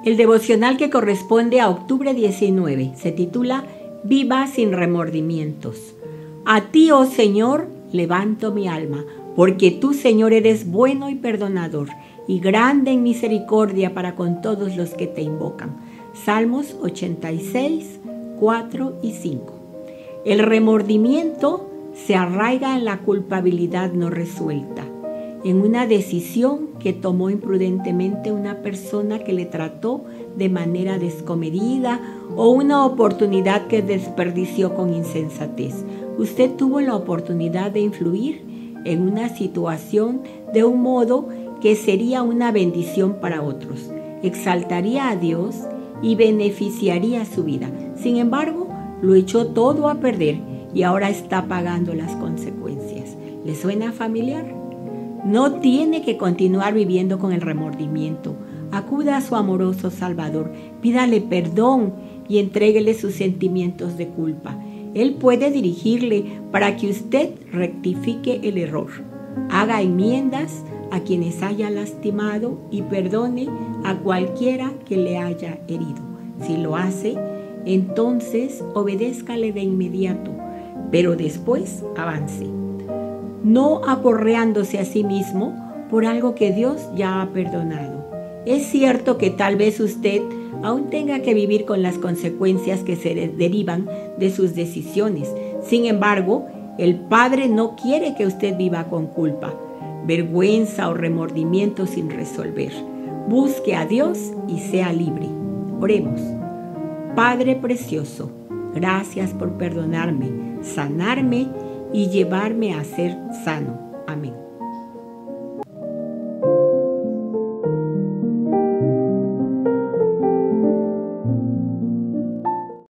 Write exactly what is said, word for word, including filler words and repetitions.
El devocional que corresponde a octubre diecinueve se titula Viva sin remordimientos. A ti, oh Señor, levanto mi alma, porque tú, Señor, eres bueno y perdonador, y grande en misericordia para con todos los que te invocan. Salmos ochenta y seis, cuatro y cinco. El remordimiento se arraiga en la culpabilidad no resuelta, en una decisión que tomó imprudentemente una persona que le trató de manera descomedida o una oportunidad que desperdició con insensatez. Usted tuvo la oportunidad de influir en una situación de un modo que sería una bendición para otros, exaltaría a Dios y beneficiaría su vida. Sin embargo, lo echó todo a perder y ahora está pagando las consecuencias. ¿Le suena familiar? No tiene que continuar viviendo con el remordimiento. Acuda a su amoroso Salvador, pídale perdón y entréguele sus sentimientos de culpa. Él puede dirigirle para que usted rectifique el error, haga enmiendas a quienes haya lastimado y perdone a cualquiera que le haya herido. Si lo hace, entonces obedézcale de inmediato, pero después avance, no aporreándose a sí mismo por algo que Dios ya ha perdonado. Es cierto que tal vez usted aún tenga que vivir con las consecuencias que se derivan de sus decisiones. Sin embargo, el Padre no quiere que usted viva con culpa, vergüenza o remordimiento sin resolver. Busque a Dios y sea libre. Oremos. Padre precioso, gracias por perdonarme, sanarme y llevarme a ser sano. Amén.